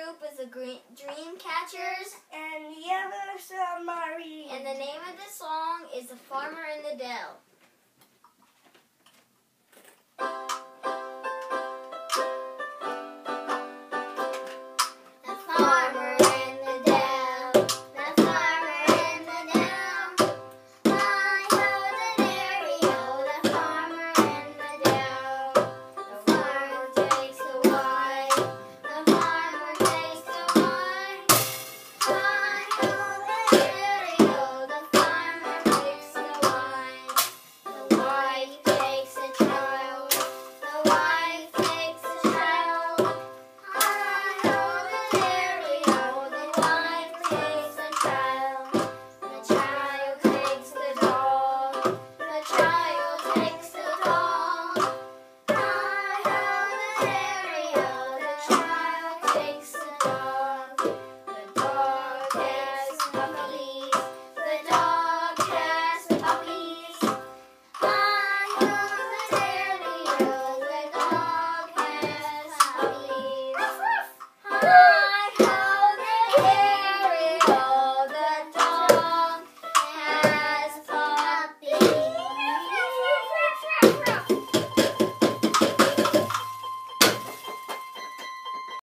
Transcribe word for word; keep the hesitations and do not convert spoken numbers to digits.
group is the Green Dreamcatchers. And Yellow Submarine. And the name of the song is The Farmer in the Dell.